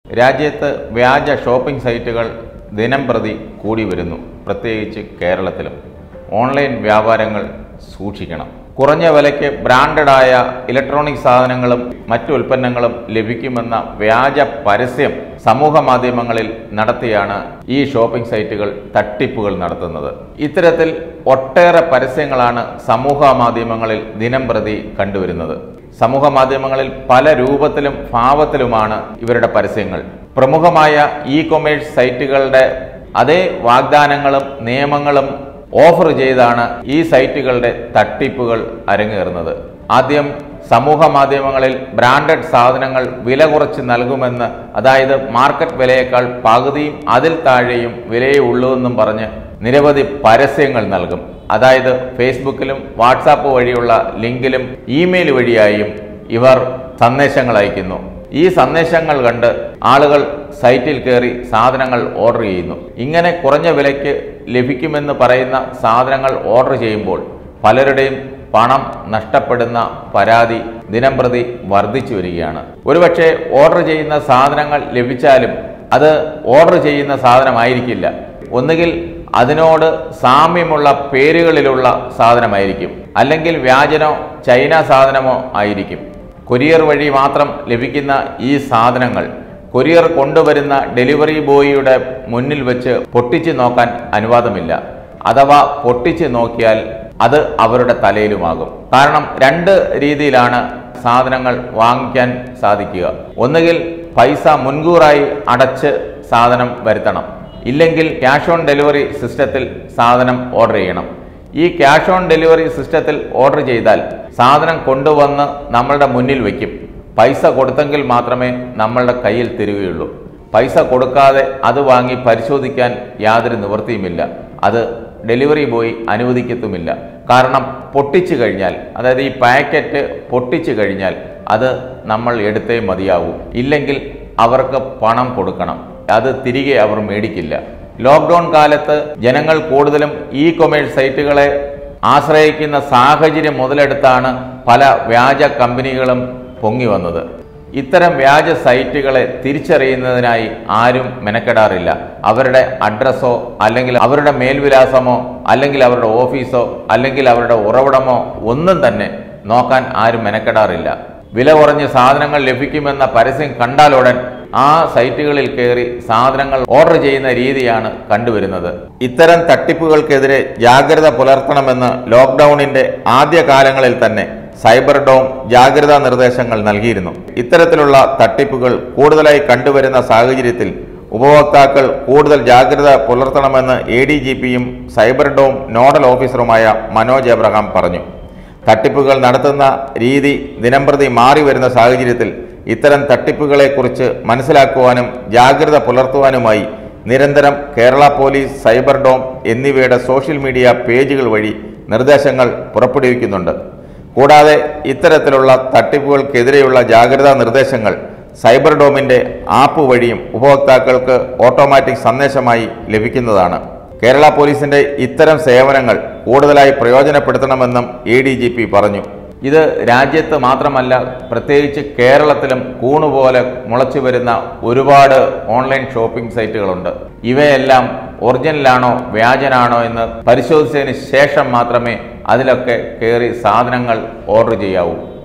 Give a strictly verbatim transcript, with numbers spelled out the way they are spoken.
രാജ്യത്ത് വ്യാജ ഷോപ്പിംഗ് സൈറ്റുകൾ ദിനംപ്രതി കൂടി വരുന്നു. പ്രത്യേകിച്ച് കേരളത്തിലും ഓൺലൈൻ വ്യാപാരങ്ങൾ സൂക്ഷിക്കണം. കുറഞ്ഞ വിലയ്ക്ക് ബ്രാൻഡഡായ ഇലക്ട്രോണിക് സാധനങ്ങളും മറ്റു ഉൽപ്പന്നങ്ങളും ലഭിക്കുമെന്ന വ്യാജ പരസ്യം സമൂഹ മാധ്യമങ്ങളിൽ നടത്തിയാണ് ഈ ഷോപ്പിംഗ് സൈറ്റുകൾ തട്ടിപ്പുകൾ നടത്തുന്നത്. ഇത്തരത്തിൽ ഒട്ടേറെ പരസ്യങ്ങളാണ് സമൂഹ മാധ്യമങ്ങളിൽ ദിനംപ്രതി കണ്ടുവരുന്നത്. സമൂഹ മാധ്യമങ്ങളിൽ പല രൂപത്തിലും ഭാവത്തിലുമാണ് ഇവരുടെ പരസ്യങ്ങൾ. പ്രമുഖമായ ഇ കൊമേഴ്സ് സൈറ്റുകളുടെ അതേ വാഗ്ദാനങ്ങളും നിയമങ്ങളും ഓഫർ ചെയ്താണ് ഈ സൈറ്റുകളുടെ തട്ടിപ്പുകൾ അരങ്ങേറുന്നത്. ആദ്യം സമൂഹ മാധ്യമങ്ങളിൽ ബ്രാൻഡഡ് സാധനങ്ങൾ വില കുറച്ച് നൽകുമെന്ന്, അതായത് മാർക്കറ്റ് വിലയേക്കാൾ പകുതിയും അതിൽ താഴെയും വിലയേ ഉള്ളൂ എന്നും പറഞ്ഞ് നിരവധി പരസ്യങ്ങൾ നൽകും. അതായത് ഫേസ്ബുക്കിലും വാട്സാപ്പ് വഴിയുള്ള ലിങ്കിലും ഇമെയിൽ വഴിയായും ഇവർ സന്ദേശങ്ങൾ അയക്കുന്നു. ഈ സന്ദേശങ്ങൾ കണ്ട് ആളുകൾ സൈറ്റിൽ കയറി സാധനങ്ങൾ ഓർഡർ ചെയ്യുന്നു. ഇങ്ങനെ കുറഞ്ഞ വിലയ്ക്ക് ലഭിക്കുമെന്ന് പറയുന്ന സാധനങ്ങൾ ഓർഡർ ചെയ്യുമ്പോൾ പലരുടെയും പണം നഷ്ടപ്പെടുന്ന പരാതി ദിനംപ്രതി വർദ്ധിച്ചു വരികയാണ്. ഒരുപക്ഷെ ഓർഡർ ചെയ്യുന്ന സാധനങ്ങൾ ലഭിച്ചാലും അത് ഓർഡർ ചെയ്യുന്ന സാധനമായിരിക്കില്ല. ഒന്നുകിൽ അതിനോട് സാമ്യമുള്ള പേരുകളിലുള്ള സാധനമായിരിക്കും, അല്ലെങ്കിൽ വ്യാജനോ ചൈന സാധനമോ ആയിരിക്കും. കൊറിയർ വഴി മാത്രം ലഭിക്കുന്ന ഈ സാധനങ്ങൾ കൊറിയർ കൊണ്ടുവരുന്ന ഡെലിവറി ബോയിയുടെ മുന്നിൽ വെച്ച് പൊട്ടിച്ച് നോക്കാൻ അനുവാദമില്ല. അഥവാ പൊട്ടിച്ച് നോക്കിയാൽ അത് അവരുടെ തലയിലുമാകും. കാരണം രണ്ട് രീതിയിലാണ് സാധനങ്ങൾ വാങ്ങിക്കാൻ സാധിക്കുക. ഒന്നുകിൽ പൈസ മുൻകൂറായി അടച്ച് സാധനം വരുത്തണം, ഇല്ലെങ്കിൽ ക്യാഷ് ഓൺ ഡെലിവറി സിസ്റ്റത്തിൽ സാധനം ഓർഡർ ചെയ്യണം. ഈ ക്യാഷ് ഓൺ ഡെലിവറി സിസ്റ്റത്തിൽ ഓർഡർ ചെയ്താൽ സാധനം കൊണ്ടുവന്ന് നമ്മളുടെ മുന്നിൽ വയ്ക്കും. പൈസ കൊടുത്തെങ്കിൽ മാത്രമേ നമ്മളുടെ കയ്യിൽ തരികയുള്ളൂ. പൈസ കൊടുക്കാതെ അത് വാങ്ങി പരിശോധിക്കാൻ യാതൊരു നിവൃത്തിയുമില്ല. അത് ഡെലിവറി ബോയ് അനുവദിക്കത്തുമില്ല. കാരണം പൊട്ടിച്ചു കഴിഞ്ഞാൽ, അതായത് ഈ പാക്കറ്റ് പൊട്ടിച്ചു കഴിഞ്ഞാൽ അത് നമ്മൾ എടുത്തേ മതിയാവൂ. ഇല്ലെങ്കിൽ അവർക്ക് പണം കൊടുക്കണം. അത് തിരികെ അവർ മേടിക്കില്ല. ലോക്ക്ഡൗൺ കാലത്ത് ജനങ്ങൾ കൂടുതലും ഇ കൊമേഴ്സ് സൈറ്റുകളെ ആശ്രയിക്കുന്ന സാഹചര്യം മുതലെടുത്താണ് പല വ്യാജ കമ്പനികളും പൊങ്ങി വന്നത്. ഇത്തരം വ്യാജ സൈറ്റുകളെ തിരിച്ചറിയുന്നതിനായി ആരും മെനക്കെടാറില്ല. അവരുടെ അഡ്രസ്സോ അല്ലെങ്കിൽ അവരുടെ മേൽവിലാസമോ അല്ലെങ്കിൽ അവരുടെ ഓഫീസോ അല്ലെങ്കിൽ അവരുടെ ഉറവിടമോ ഒന്നും തന്നെ നോക്കാൻ ആരും മെനക്കെടാറില്ല. വില കുറഞ്ഞ സാധനങ്ങൾ ലഭിക്കുമെന്ന പരസ്യം കണ്ടാലുടൻ ആ സൈറ്റുകളിൽ കയറി സാധനങ്ങൾ ഓർഡർ ചെയ്യുന്ന രീതിയാണ് കണ്ടുവരുന്നത്. ഇത്തരം തട്ടിപ്പുകൾക്കെതിരെ ജാഗ്രത പുലർത്തണമെന്ന് ലോക്ക്ഡൌണിന്റെ ആദ്യ കാലങ്ങളിൽ തന്നെ സൈബർ ഡോം ജാഗ്രതാ നിർദ്ദേശങ്ങൾ നൽകിയിരുന്നു. ഇത്തരത്തിലുള്ള തട്ടിപ്പുകൾ കൂടുതലായി കണ്ടുവരുന്ന സാഹചര്യത്തിൽ ഉപഭോക്താക്കൾ കൂടുതൽ ജാഗ്രത പുലർത്തണമെന്ന് എ ഡി ജി പിയും സൈബർ ഡോം നോഡൽ ഓഫീസറുമായ മനോജ് എബ്രഹാം പറഞ്ഞു. തട്ടിപ്പുകൾ നടത്തുന്ന രീതി ദിനംപ്രതി മാറി വരുന്ന സാഹചര്യത്തിൽ ഇത്തരം തട്ടിപ്പുകളെക്കുറിച്ച് മനസ്സിലാക്കുവാനും ജാഗ്രത പുലർത്തുവാനുമായി നിരന്തരം കേരള പോലീസ്, സൈബർ ഡോം എന്നിവയുടെ സോഷ്യൽ മീഡിയ പേജുകൾ വഴി നിർദ്ദേശങ്ങൾ പുറപ്പെടുവിക്കുന്നുണ്ട്. കൂടാതെ ഇത്തരത്തിലുള്ള തട്ടിപ്പുകൾക്കെതിരെയുള്ള ജാഗ്രതാ നിർദ്ദേശങ്ങൾ സൈബർ ഡോമിൻ്റെ ആപ്പ് വഴിയും ഉപഭോക്താക്കൾക്ക് ഓട്ടോമാറ്റിക് സന്ദേശമായി ലഭിക്കുന്നതാണ്. കേരള പോലീസിന്റെ ഇത്തരം സേവനങ്ങൾ കൂടുതലായി പ്രയോജനപ്പെടുത്തണമെന്നും എ ഡി ജി പി പറഞ്ഞു. ഇത് രാജ്യത്ത് മാത്രമല്ല, പ്രത്യേകിച്ച് കേരളത്തിലും കൂണുപോലെ മുളച്ചു വരുന്ന ഒരുപാട് ഓൺലൈൻ ഷോപ്പിംഗ് സൈറ്റുകളുണ്ട്. ഇവയെല്ലാം ഒറിജിനലാണോ വ്യാജനാണോ എന്ന് പരിശോധിച്ചതിന് ശേഷം മാത്രമേ അതിലൊക്കെ കയറി സാധനങ്ങൾ ഓർഡർ ചെയ്യാവൂ.